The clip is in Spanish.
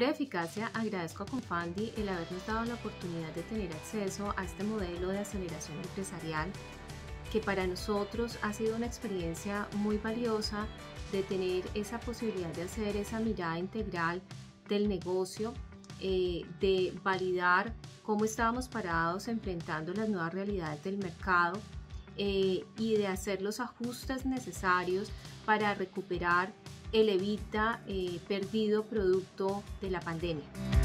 de eficacia, agradezco a Confandi el habernos dado la oportunidad de tener acceso a este modelo de aceleración empresarial que para nosotros ha sido una experiencia muy valiosa de tener esa posibilidad de hacer esa mirada integral del negocio, de validar cómo estábamos parados enfrentando las nuevas realidades del mercado y de hacer los ajustes necesarios para recuperar el EBITDA perdido producto de la pandemia.